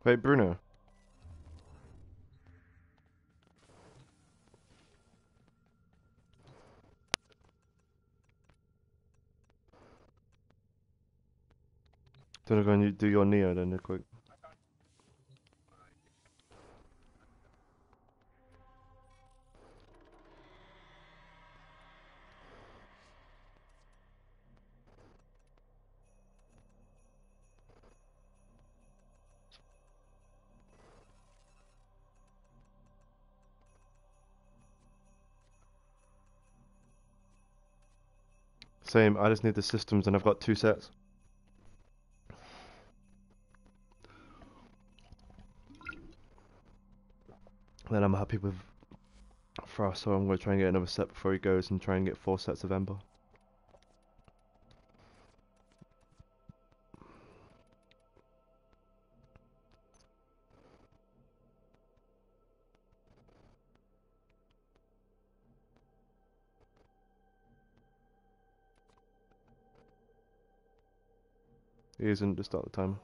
Wait, Bruno. Do you want to go and do your Neo then, real quick? Same, I just need the systems and I've got 2 sets. Then I'm happy with Frost, so I'm going to try and get another set before he goes and try and get 4 sets of Ember. He isn't to start the timer.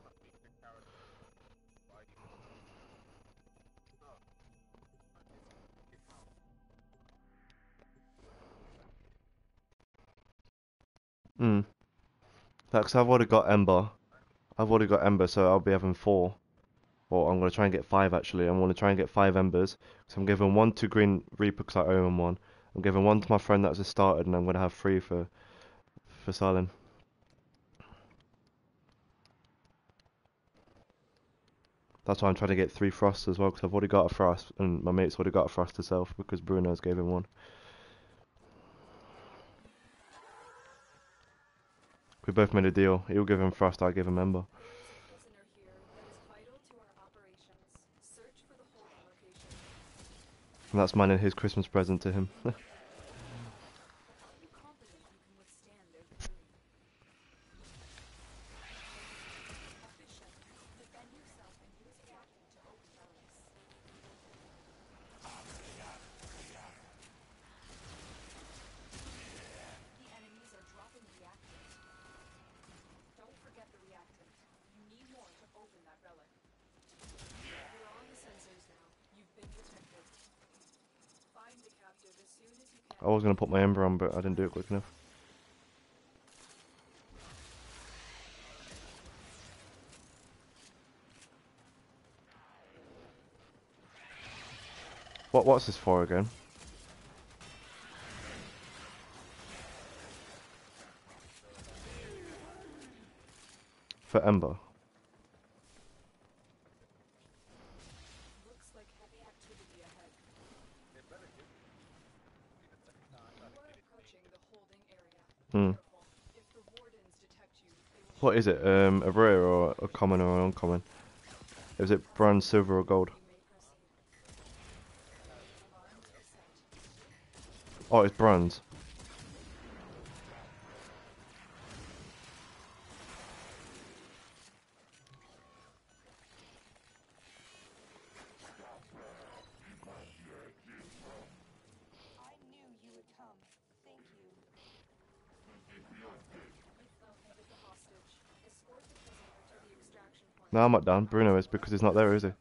Because I've already got Ember. So I'll be having 4. Or I'm going to try and get 5 actually. I'm going to try and get 5 Embers. So I'm giving 1 to Green Reaper because I owe him 1. I'm giving 1 to my friend that's just started, and I'm going to have 3 for Silent. That's why I'm trying to get 3 Frosts as well, because I've already got a Frost, and my mate's already got a Frost herself, because Bruno's gave him 1. We both made a deal. He'll give him Frost, I give him Ember. And that's mine and his Christmas present to him. I was going to put my Ember on, but I didn't do it quick enough. What's this for again? For Ember. What is it? A rare or a common or an uncommon? Is it bronze, silver, or gold? Oh, it's bronze. No, I'm not down. Bruno is because he's not there, is he?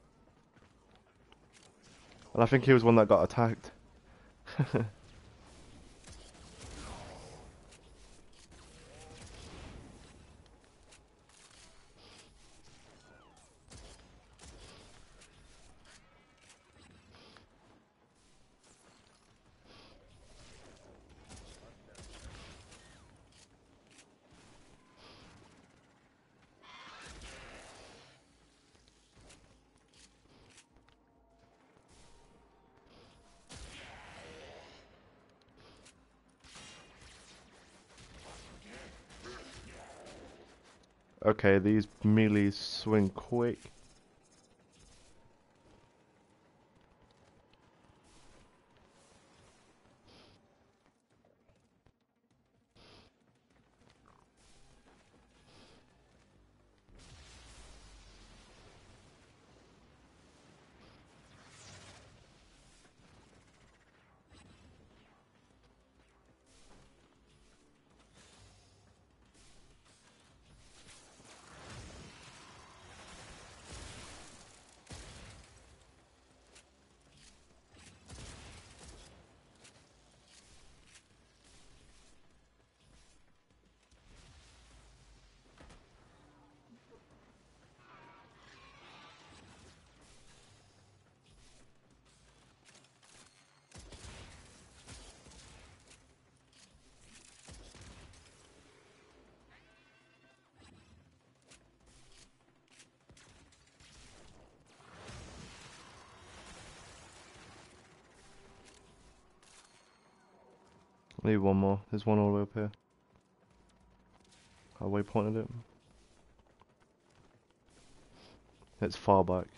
And I think he was one that got attacked. Okay, these melees swing quick. I need one more. There's one all the way up here. I waypointed it. It's far back.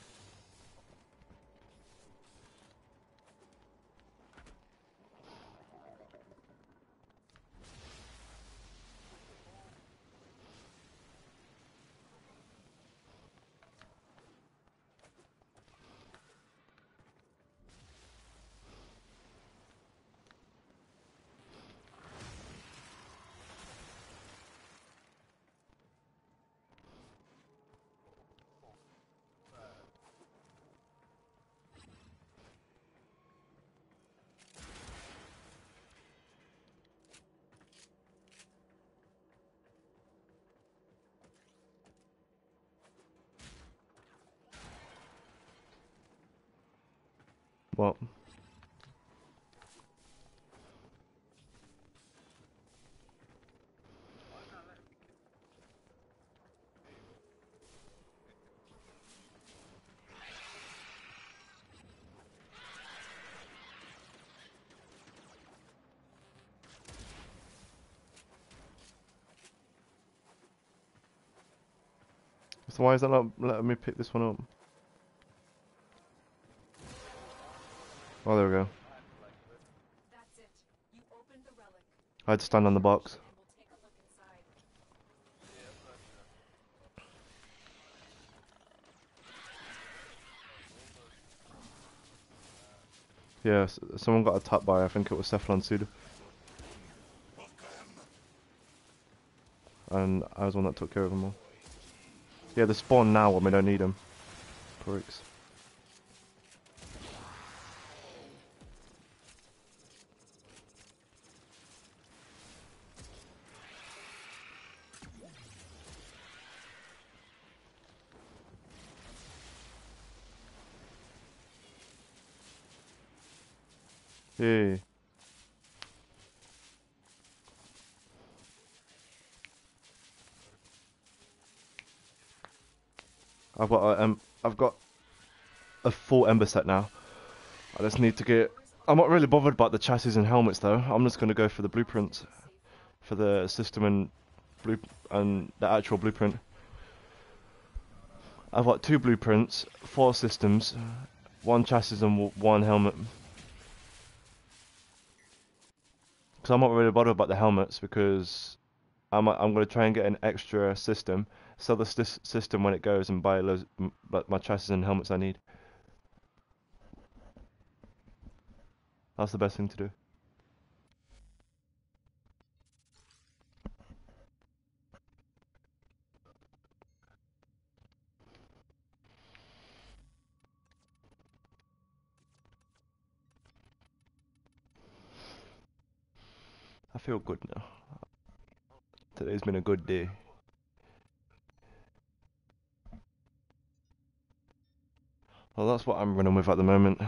What? So why is that not letting me pick this one up? Oh, there we go. I had to stand on the box. Yeah, someone got attacked by, I think it was Cephalon Suda. And I was the one that took care of them all. Yeah, they spawn now when we don't need them. Pricks. Yeah. I've got a full Ember set now. I just need to get. I'm not really bothered about the chassis and helmets though. I'm just gonna go for the blueprints, for the system and the actual blueprint. I've got 2 blueprints, 4 systems, 1 chassis and 1 helmet. Because I'm not really bothered about the helmets because I'm gonna try and get an extra system, sell the system when it goes, and buy loads my chassis and helmets I need. That's the best thing to do. I feel good now. Today's been a good day. Well, that's what I'm running with at the moment.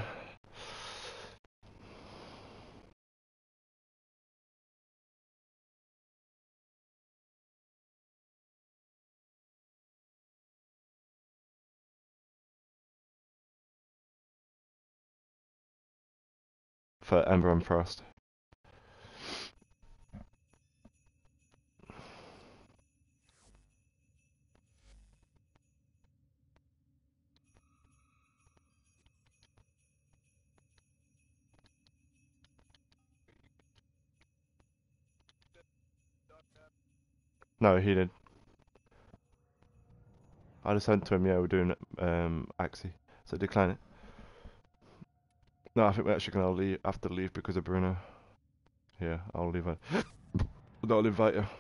For Ember and Frost. No, he did. I just sent to him, yeah, we're doing Axie. So decline it. No, I think we're actually gonna leave, have to leave because of Bruno. Yeah, I'll leave it. I'll invite you.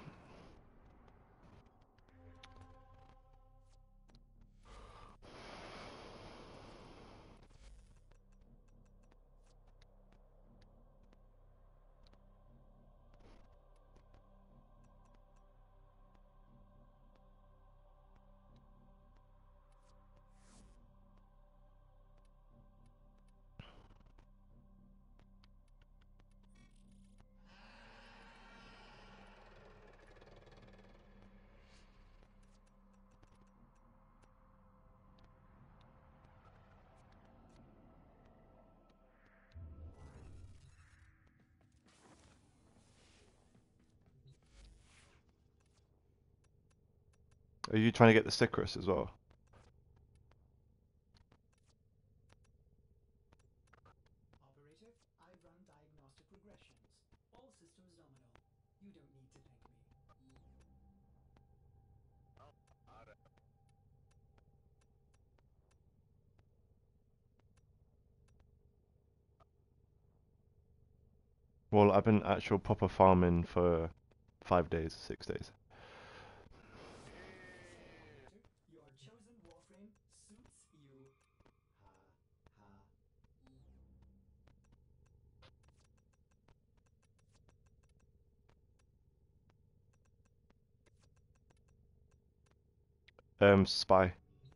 Are you trying to get the Sicarus as well? Operative, I run diagnostic regressions. All systems nominal. You don't need to thank me. Well, I've been actual proper farming for 5 days, 6 days. Your chosen warframe suits you. Ha ha. Spy.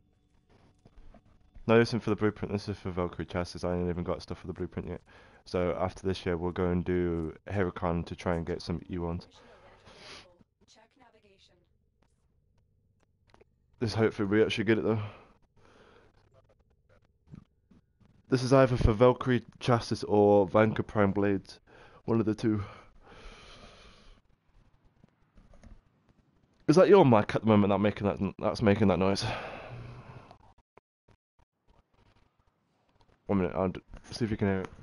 No, this isn't for the blueprint. This is for Valkyrie chassis. I ain't even got stuff for the blueprint yet. So after this year, we'll go and do Heracon to try and get some E1s. Mission alert available. Check navigation. This hopefully we actually get it though. This is either for Valkyrie chassis or Vanker Prime blades. One of the two. Is that your mic at the moment that's making that noise? 1 minute, I'll see if you can hear it.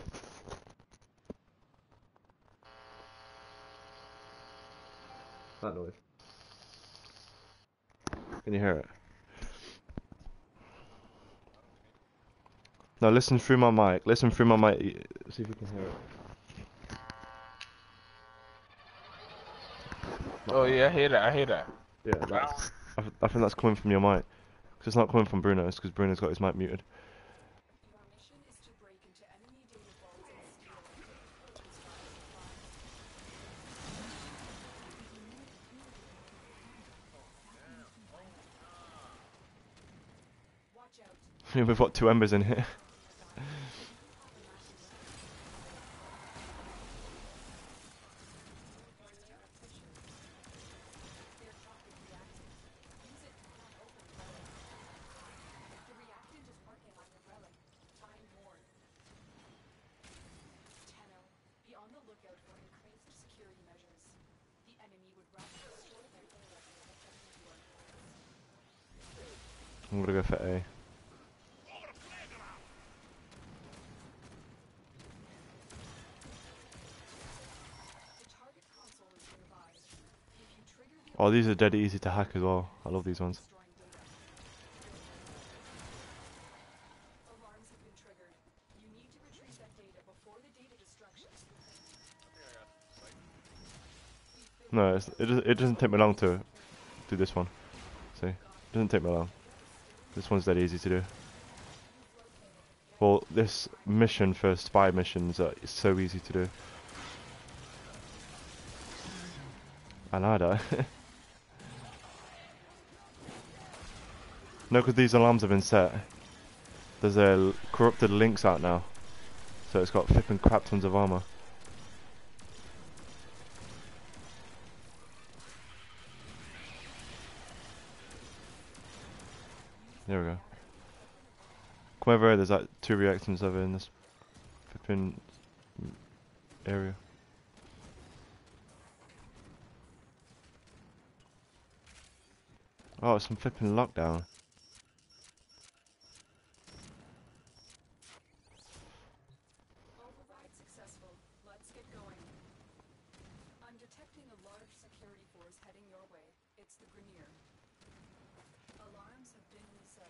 That noise. Can you hear it? No, listen through my mic. Listen through my mic. See if you can hear it. Oh yeah, I hear that. I hear that. Yeah, I think that's coming from your mic. Cause it's not coming from Bruno's, because Bruno's got his mic muted. Your mission is to break into enemy data vaults and steal intelligence files. Watch out. We've got 2 embers in here. I'm gonna go for A. Oh, these are dead easy to hack as well. I love these ones. Alarms have been triggered. You need to retrieve that data before the data destruction. No, it doesn't take me long to do this one. See? It doesn't take me long. This one's dead easy to do. Well, this mission for spy missions is so easy to do. And I die. No, because these alarms have been set. There's a corrupted links out now. So it's got flipping crap tons of armor. There we go. Come over here, there's like 2 reactants over in this flipping area. Oh, it's some flipping lockdown. Override successful. Let's get going. I'm detecting a large security force heading your way. It's the Grineer. Alarms have been reset.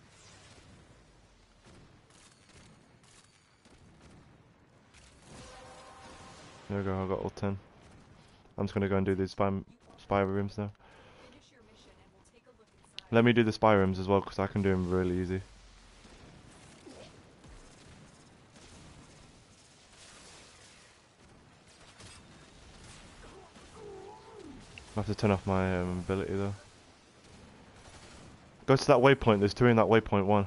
There we go, I got all 10. I'm just gonna go and do these spy rooms now. Finish your mission and we'll take a look inside. Let me do the spy rooms as well, because I can do them really easy. I have to turn off my ability though. Go to that waypoint, there's 2 in that waypoint 1.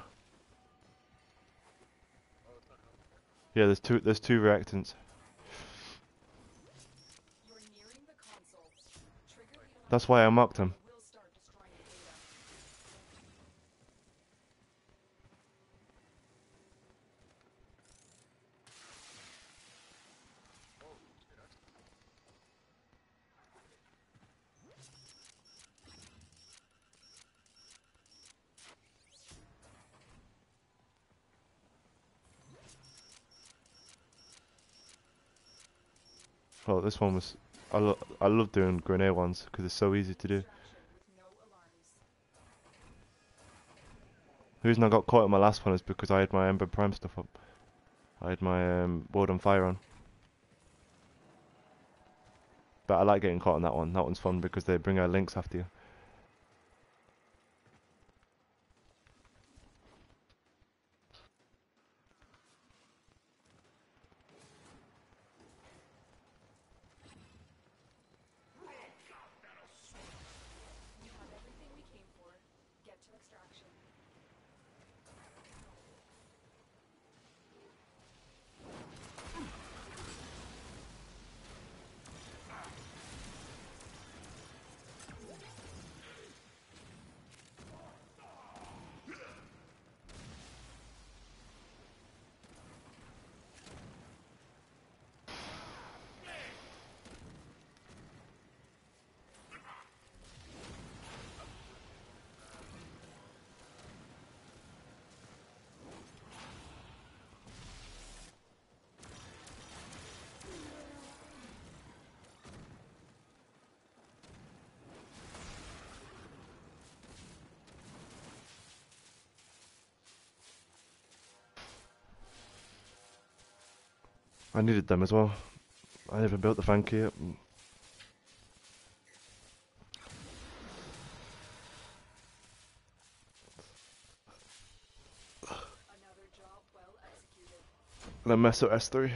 Yeah, there's two reactants. You're nearing the console. Trigger the alarm. That's why I marked them. We'll start destroying the data. Well, this one was. I love doing grenade ones because it's so easy to do. Extraction with no alarms. The reason I got caught in my last one is because I had my Ember Prime stuff up. I had my World on Fire on. But I like getting caught on that one. That one's fun because they bring out links after you. We have everything we came for. Get to extraction. I needed them as well. I never built the fan key up. Another job well executed. Then mess up S3.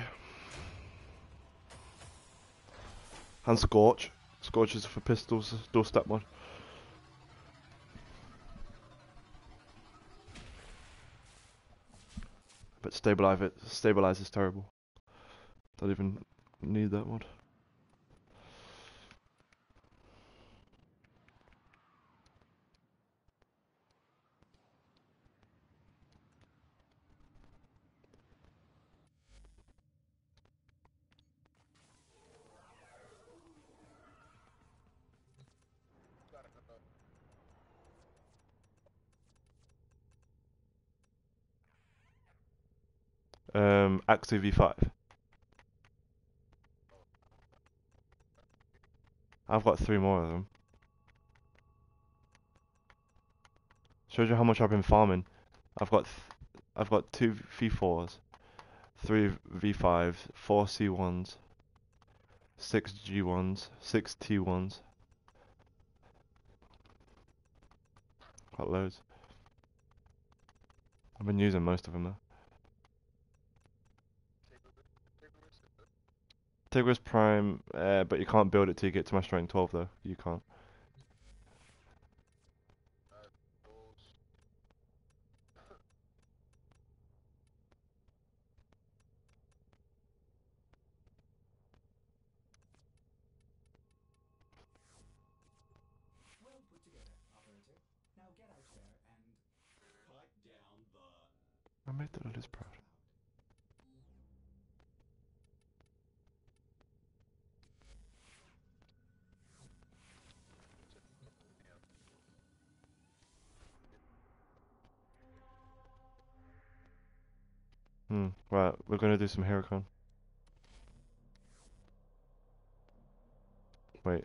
And Scorch. Scorch is for pistols, doorstep one. But stabilize is terrible. Don't even need that one. Axie V5. I've got 3 more of them. Shows you how much I've been farming. I've got 2 V4s, 3 V5s, 4 C1s, 6 G1s, 6 T1s. Got loads. I've been using most of them though. Tigris Prime, but you can't build it till you get to my strength 12 though. You can't. Well put together, operative. Now get out there and pipe down the I made the others proud. Right, we're gonna do some Heracon. Wait.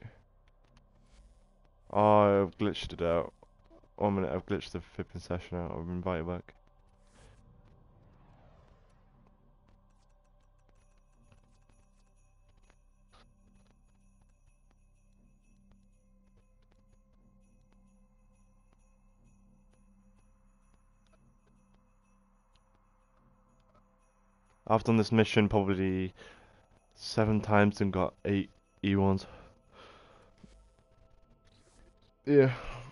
Oh, I've glitched it out. 1 minute, I've glitched the flipping session out. I'll invite it back. I've done this mission probably 7 times and got 8 E1s. Yeah.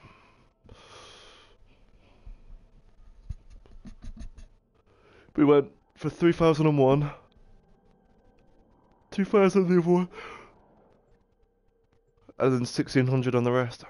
We went for 3001, 2000 the other one, and then 1600 on the rest.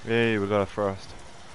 Yay, we got a frost.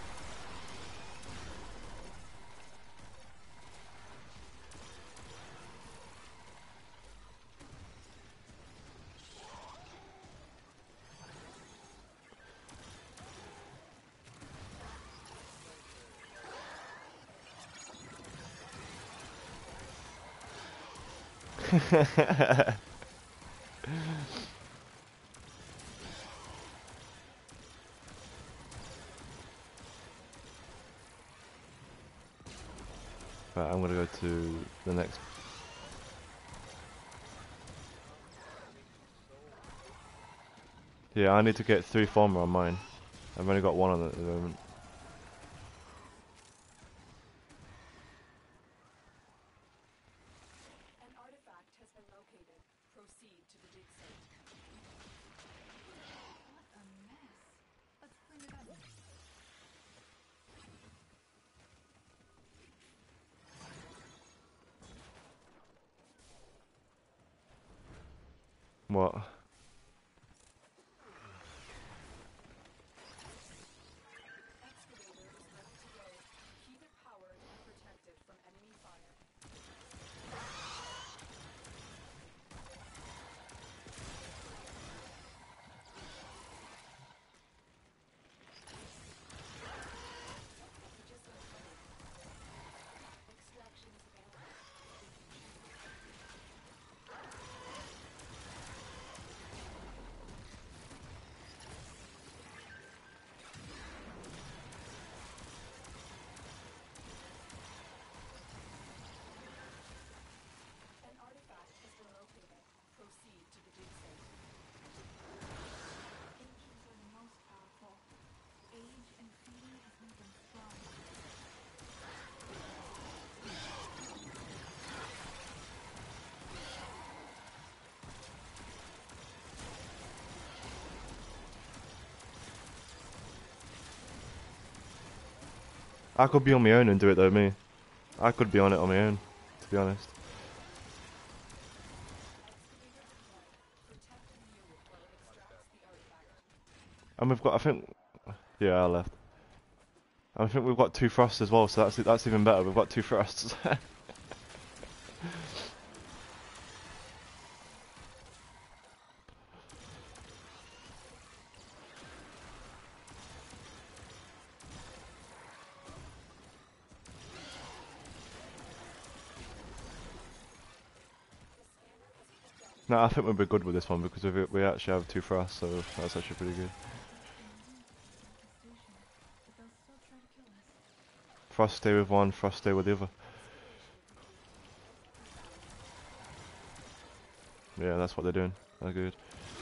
Right, I'm gonna go to the next. Yeah, I need to get 3 farmer on mine. I've only got 1 on it at the moment. An artifact has been located. Proceed to the dig site. What a mess. Let's clean it up. What? Excavator is ready to go. Keep it powered and protected from enemy fire. Just uncovered. Extraction is available. An artifact has been located. Proceed to the dig site. Ancients are the most powerful. Age and feeding has made them strong. I could be on my own and do it though, me. I could be on it on my own, to be honest. Excavator deployed. Protect the unit while it extracts the artifact. And we've got, I think, yeah, I left. And I think we've got 2 frosts as well, so that's even better. We've got 2 frosts. No, I think we'll be good with this one because we actually have 2 frosts, so that's actually pretty good. But they'll still try to kill us. Frost stay with one, frost stay with the other. Yeah, that's what they're doing. They're good.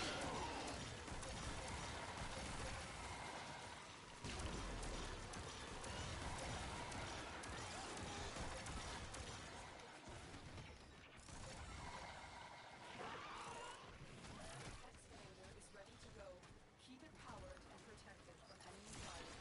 Excavator is ready to go. Keep it powered and protected from enemy fire.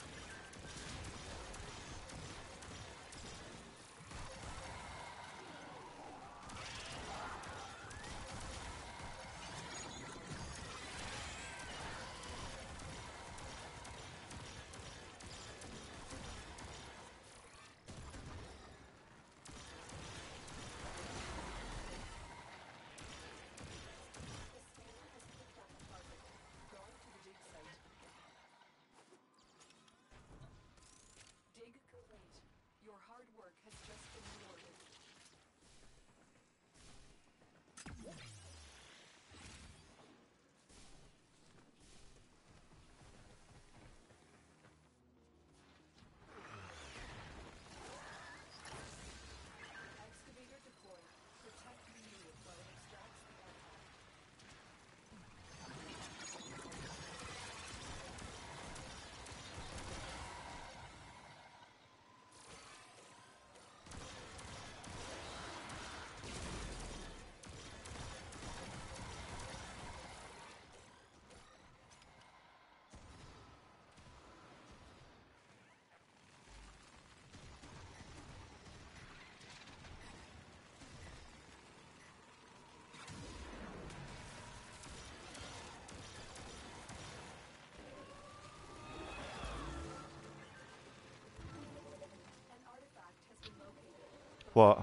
What?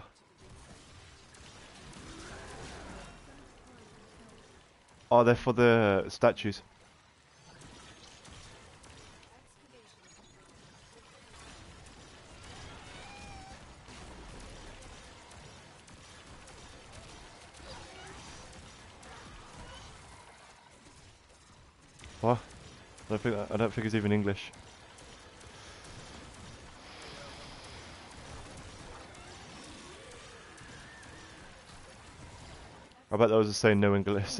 Oh, they're for the statues. What? I don't think it's even English. I bet those are saying no English.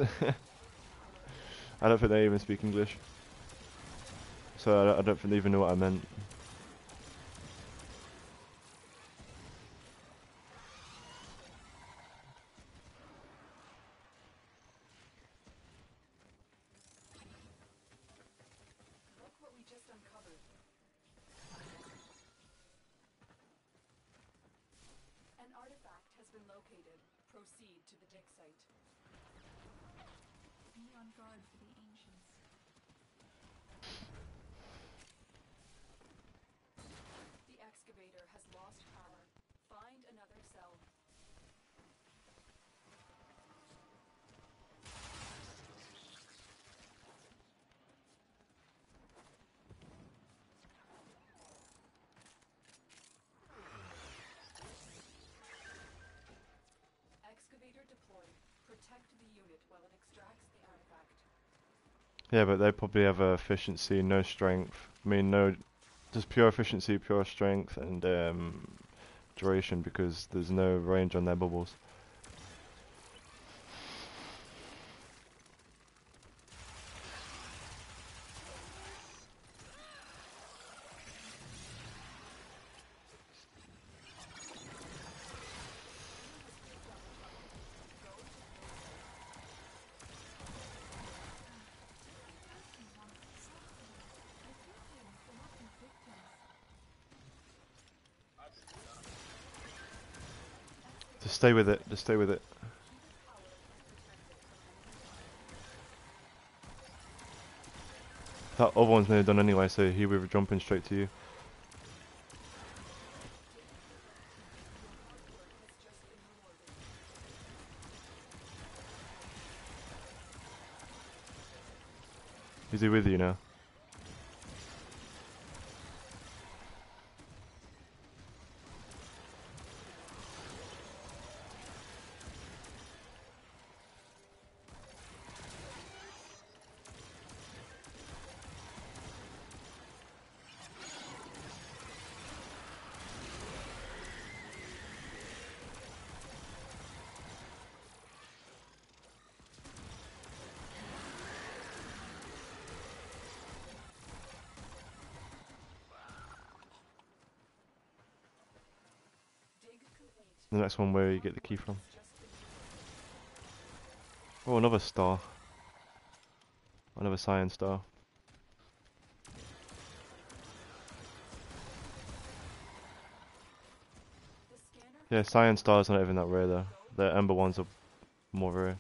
I don't think they even speak English. So I don't think they even know what I meant. Look what we just uncovered. An artifact has been located. Proceed to the dig site. Be on guard for the ancients. The excavator has lost power. Find another cell. Excavator deployed. Protect the unit while it extracts the artifact. Yeah, but they probably have efficiency, no strength. I mean, no, just pure efficiency, pure strength, and duration because there's no range on their bubbles. Just stay with it. Just stay with it. That other one's nearly done anyway, so he will be jumping straight to you. Is he with you now? The next one where you get the key from. Oh, another star. Another cyan star. Yeah, cyan stars are not even that rare though. The ember ones are more rare.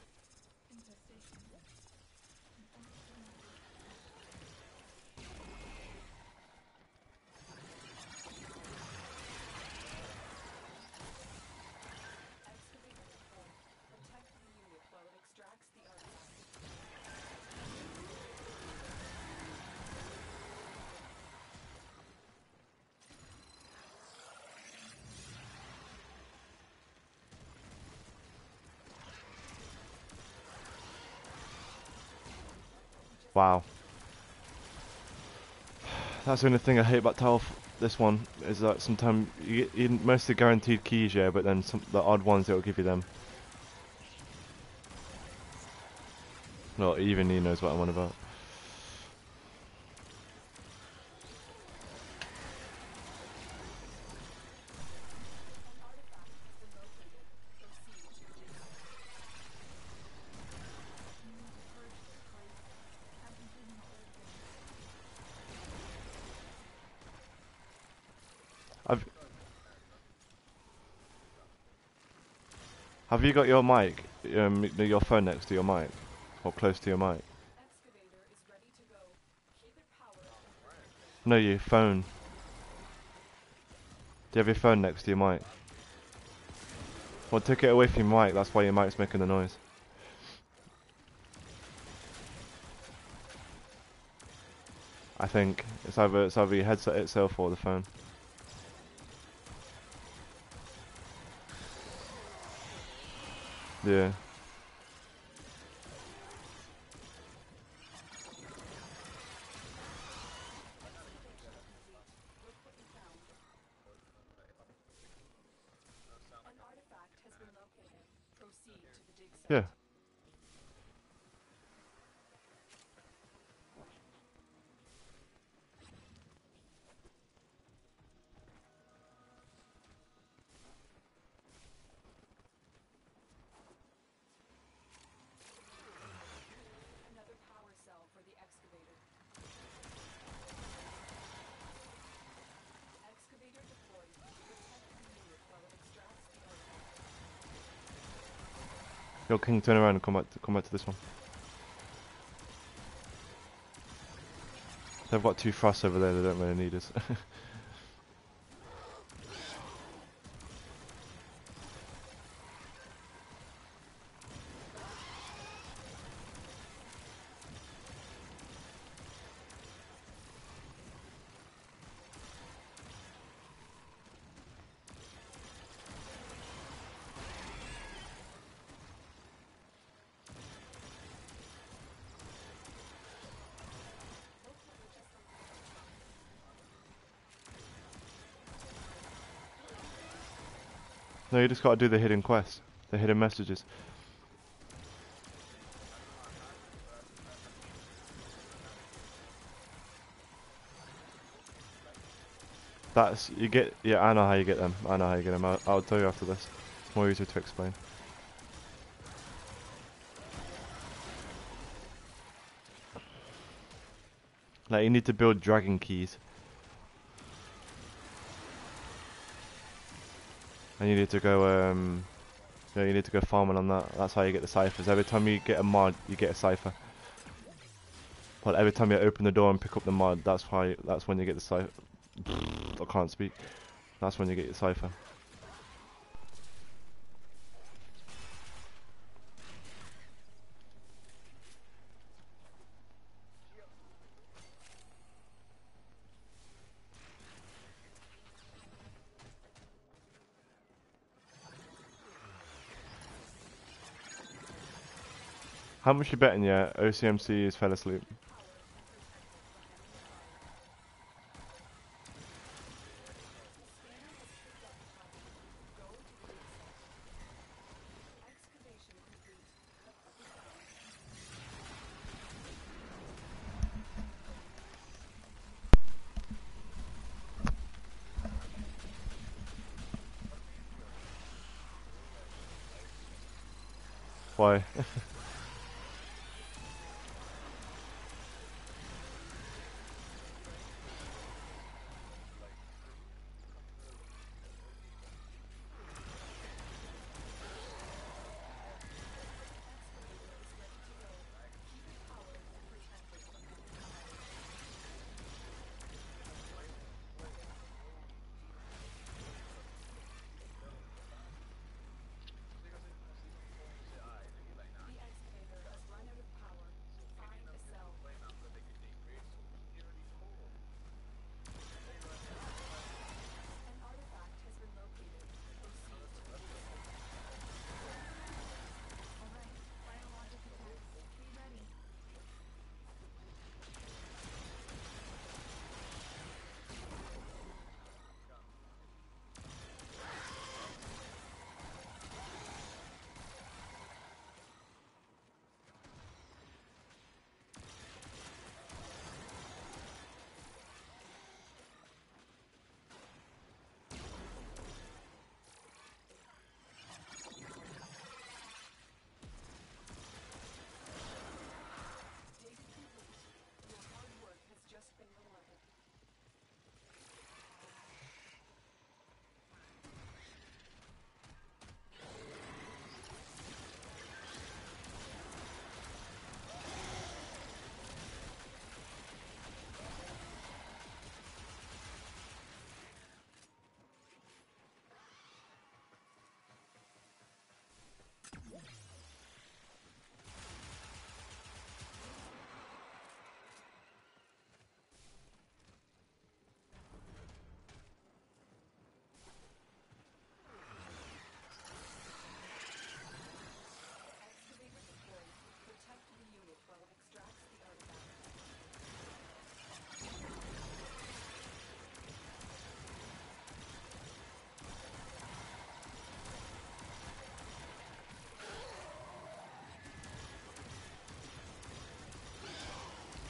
Wow. That's the only thing I hate about this one is that sometimes you get mostly guaranteed keys, yeah, but then the odd ones it will give you them. Well, even he knows what I'm on about. Have you got your mic, your phone next to your mic, or close to your mic? No, your phone. Do you have your phone next to your mic? Well, take it away from your mic. That's why your mic's making the noise. I think it's either your headset itself or the phone. Yeah. An artifact has been located. Proceed to the dig site. Yeah. Another power cell for the excavator. Excavator deployed. Protect the unit while it extracts the artifact. Yo, King, turn around and come back to this one. They've got 2 thrusts over there. They don't really need us. No, you just gotta do the hidden quest, the hidden messages. That's, you get, yeah, I know how you get them. I know how you get them. I'll tell you after this. It's more easier to explain. Like, you need to build dragon keys. And you need to go, yeah, you need to go farming on that. That's how you get the ciphers. Every time you get a mod, you get a cipher. But every time you open the door and pick up the mod, that's when you get the cipher. I can't speak. That's when you get your cipher. How much you betting? Yeah, OCMC is fell asleep. Excavation complete. Why?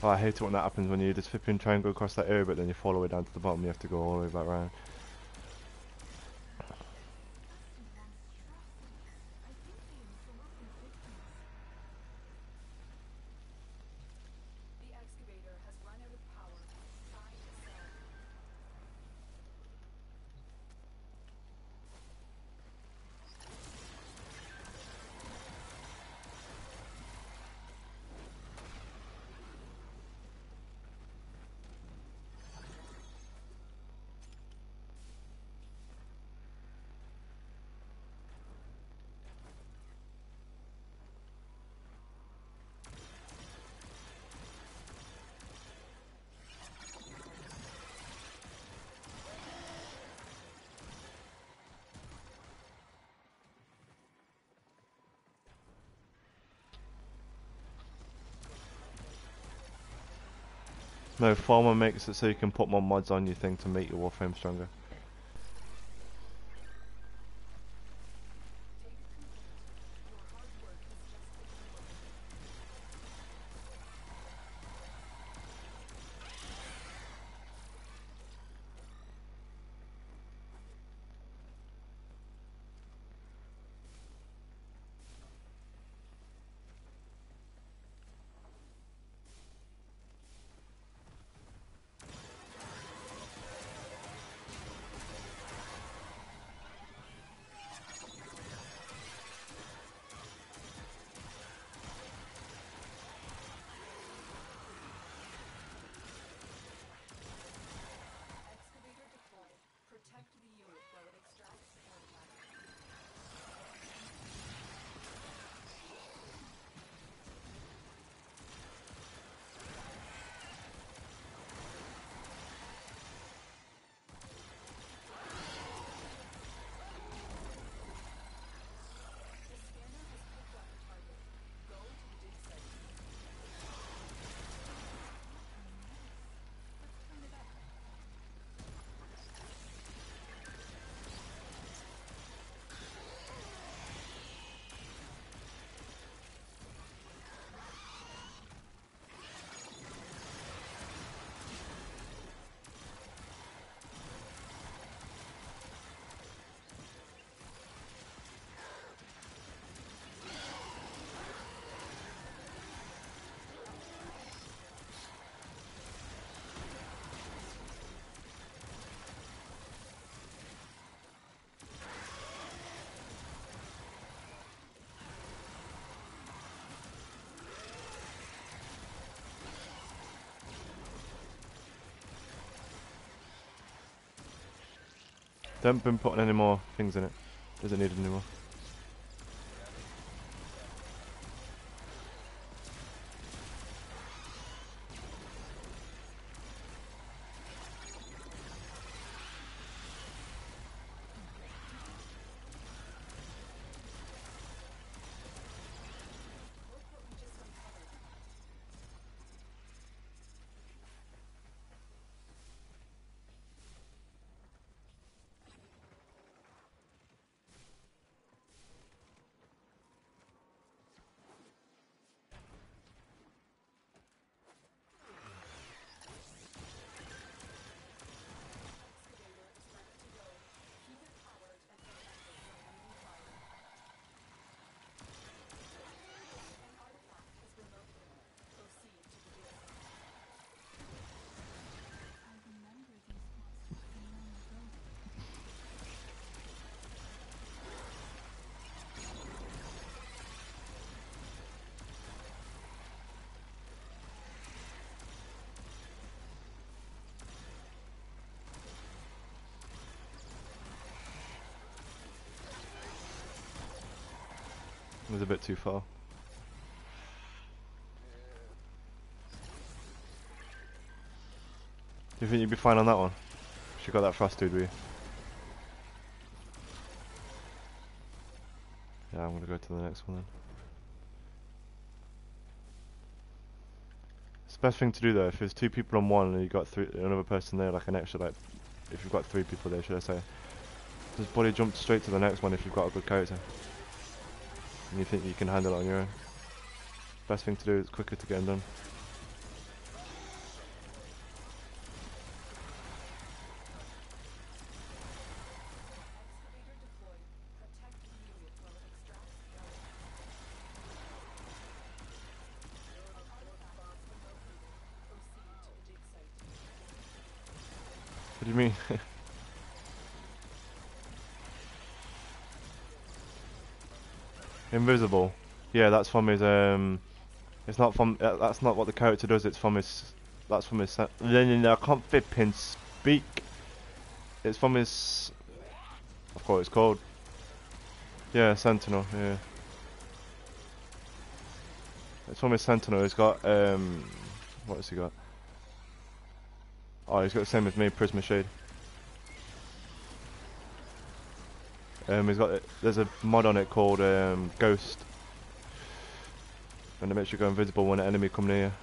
Oh, I hate it when that happens when you just flipping try and go across that area, but then you fall all the way down to the bottom. You have to go all the way back around. The excavator has run out of power. Try to sell. No, Farmer makes it so you can put more mods on your thing to make your Warframe stronger. Your hard work has just been rewarded. Excavator deployed. Protect the unit while it extracts artifact. The scanner has picked up a target. Go to the dig site. Let's clean it up. Don't been putting any more things in it. Doesn't need it anymore. Look what we just uncovered. Excavator is ready to go. Keep it powered and protected from enemy fire. An artifact has been located. Proceed to the dig site. I remember these monsters from long ago. It was a bit too far. Do you think you'd be fine on that one? She got that frost dude with you. Yeah, I'm gonna go to the next one then. It's the best thing to do though, if there's two people on one and you got another person there, like an extra, like, if you've got three people there, should I say, just body jump straight to the next one if you've got a good character. And you think you can handle it on your own. Best thing to do is quicker to get them done. What do you mean? Invisible. Yeah, that's from his it's not from that's not what the character does, it's from his that's from his I can't flipping speak. It's from his I forgot what it's called. Yeah, Sentinel, yeah. It's from his Sentinel. He's got what has he got? Oh, he's got the same as me, Prisma Shade. He's got there's a mod on it called Ghost, and it makes you go invisible when an enemy come near.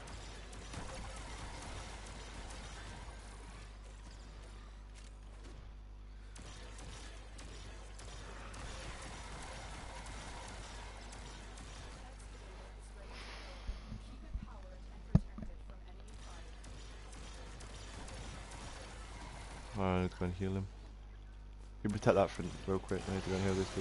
I need to go and heal him. You protect that for real quick. I need to go and heal this dude.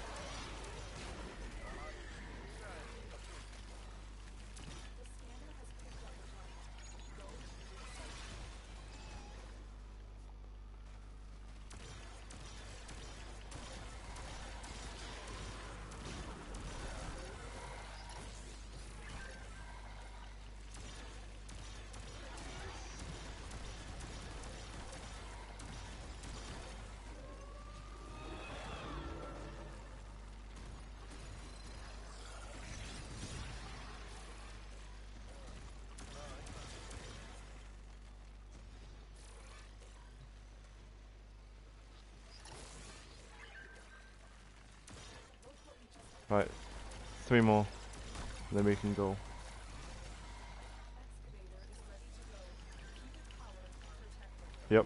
Right, 3 more, and then we can go. Yep.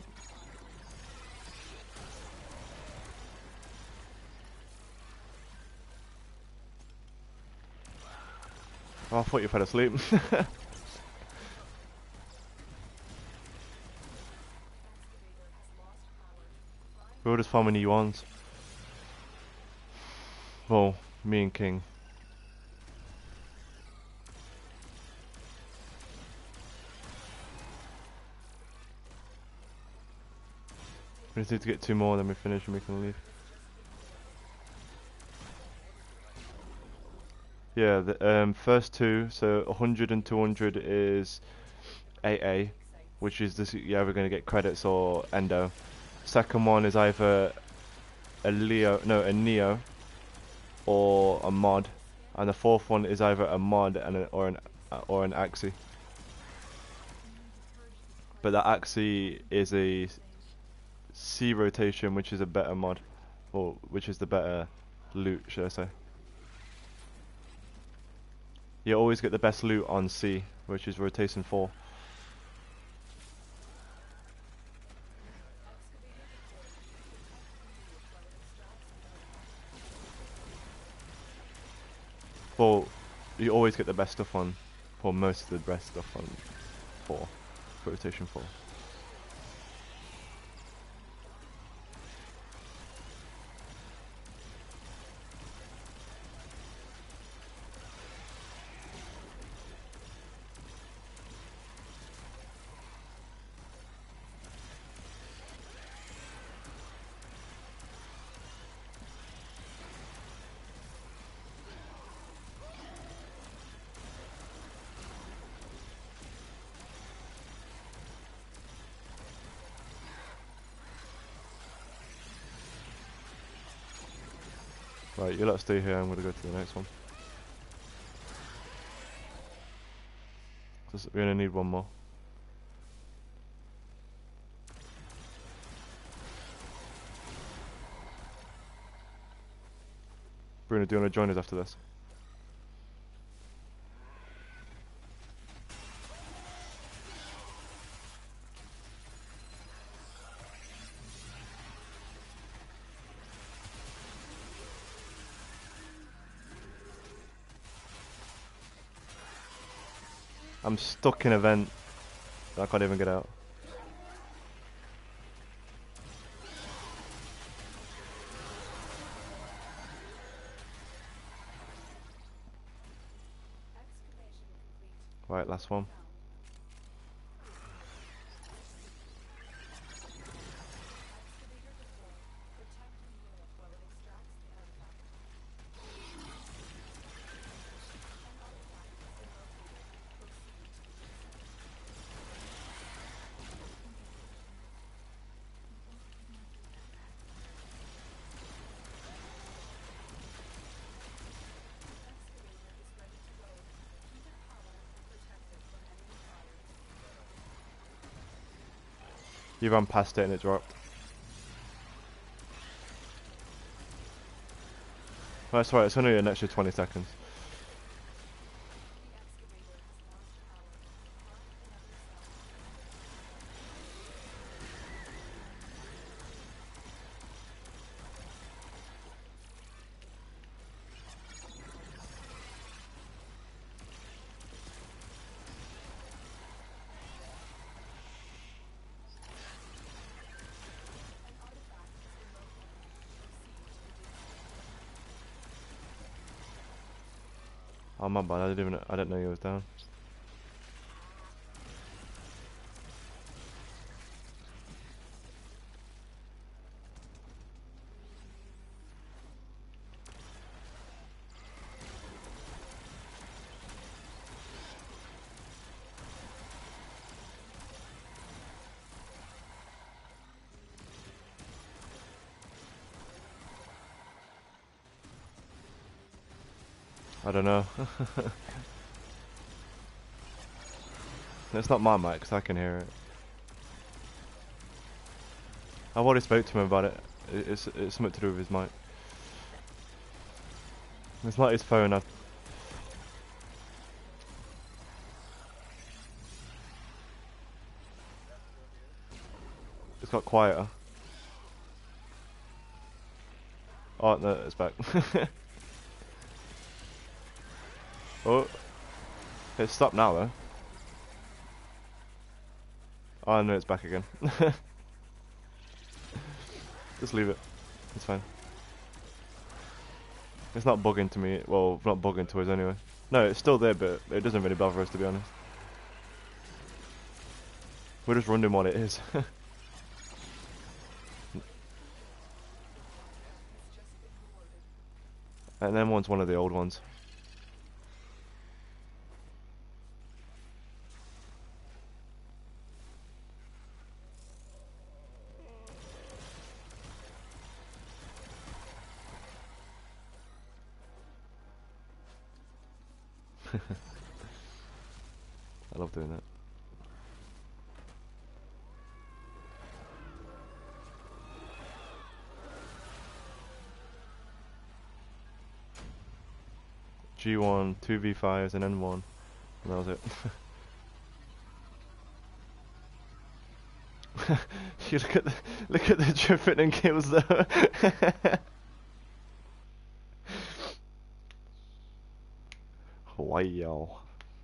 Oh, I thought you fell asleep. We were just farming yuans. Well, me and King. We just need to get 2 more, then we finish and we can leave. Yeah, the first 2, so 100 and 200 is AA, which is this, you're either going to get credits or endo. Second one is either a Neo, or a mod, and the fourth one is either a mod and or an Axie. But the Axie is a C rotation, which is a better mod, or which is the better loot, should I say? You always get the best loot on C, which is rotation 4. Well, you always get the best stuff on, or most of the best stuff on 4, rotation 4. Right, you lot stay here, I'm gonna go to the next one. We're gonna need 1 more. Bruno, do you wanna join us after this? I'm stuck in a vent. I can't even get out. Right, last one. You ran past it and it dropped. Oh, that's right, it's only an extra 20 seconds. The excavator has lost power. Find another cell. An artifact has been located. Proceed to the dig. Oh my bad, I didn't know you was down. I don't know. It's not my mic, 'cause I can hear it. I've already spoke to him about it. It's something to do with his mic. It's not his phone. It's got quieter. Oh no, it's back. Oh, it's stopped now though. Oh no, it's back again. Just leave it. It's fine. It's not bugging to me. Well, not bugging to us anyway. No, it's still there, but it doesn't really bother us, to be honest. We're just wondering what it is. And then one's one of the old ones. I love doing that. G1, 2v5s, and N1. And that was it. You look at the dripping and kills though. Wow.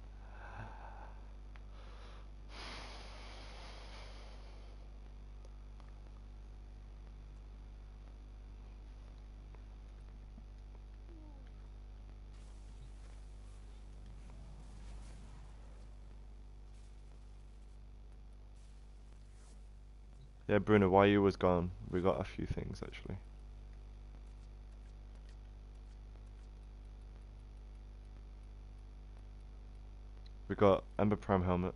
Yeah, Bruno, while you was gone, we got a few things actually. We got Ember Prime helmet.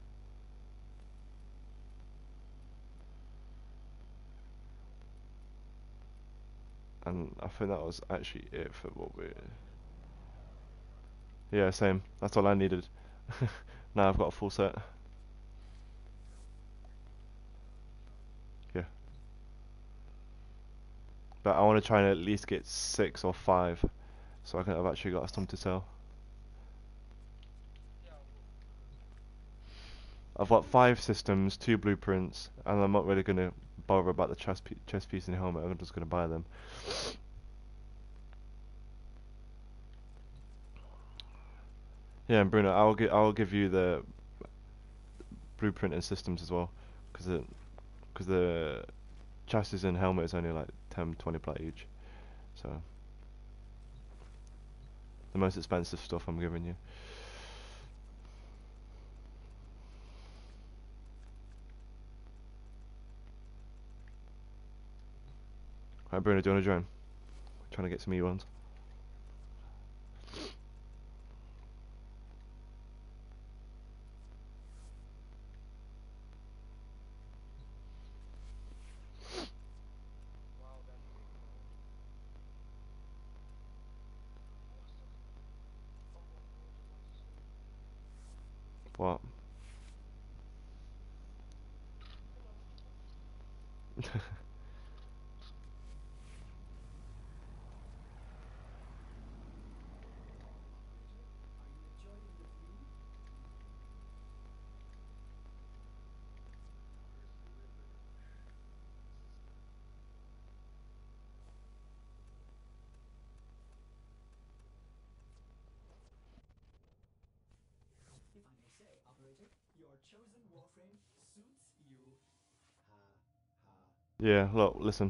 And I think that was actually it for what we... Yeah, same. That's all I needed. Now I've got a full set. Yeah. But I want to try and at least get 6 or 5. So I've actually got some to sell. I've got 5 systems, 2 blueprints, and I'm not really going to bother about the chest piece and helmet. I'm just going to buy them. Yeah, and Bruno, I'll give you the blueprint and systems as well, because the chassis and helmet is only like 10-20 plat each. So the most expensive stuff I'm giving you. Right, Bruno, do you want to join? Trying to get some E1s. What? If I may say, operator, your chosen warframe suits you. Ha ha. Yeah, look, listen.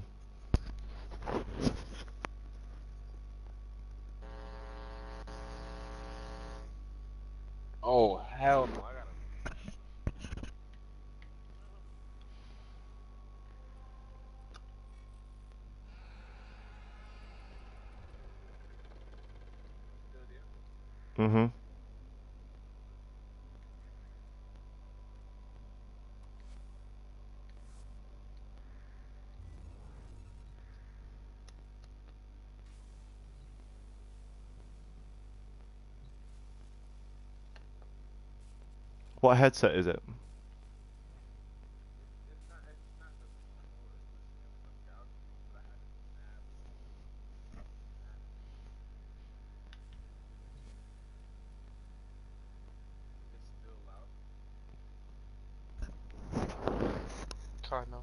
Oh, hell no. I gotta. Mm-hmm. What headset is it? Kinda.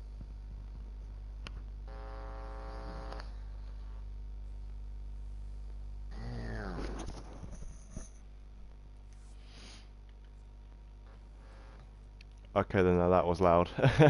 Okay, then that was loud.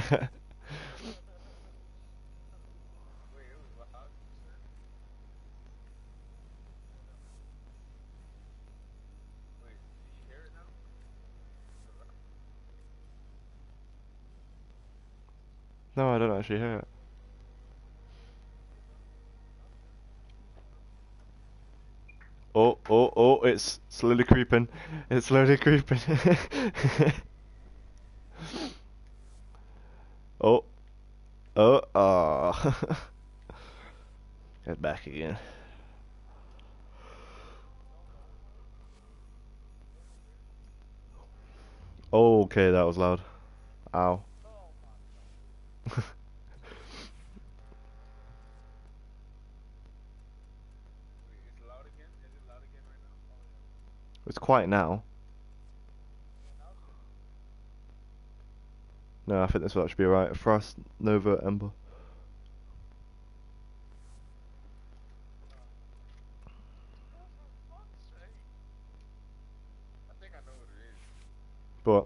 No, I don't actually hear it. Oh, oh, oh, it's slowly creeping. It's slowly creeping. Oh, oh, ah. Get back again. Oh, okay, that was loud. Ow. It's quiet now. No, I think this will actually be alright. Frost, Nova, Ember. But